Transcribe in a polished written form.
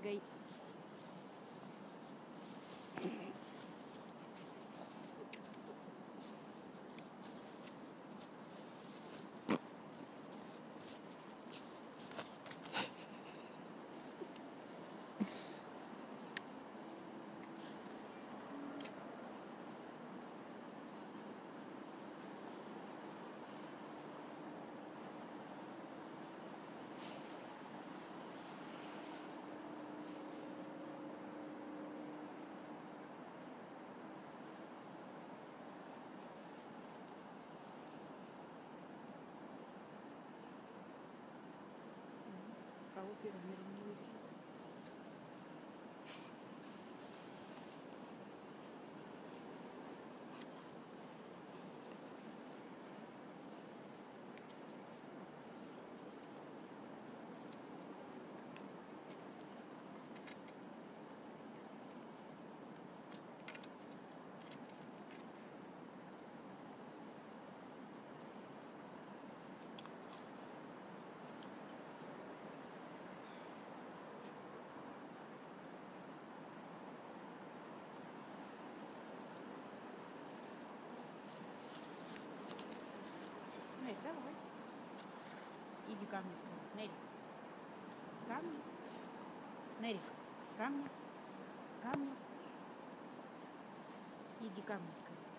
прыгай. Кого первым не увидишь? Нель, давай. Иди ко мне скорее. Нель. Ко мне. Нель, ко мне. Ко мне. Иди ко мне скорее.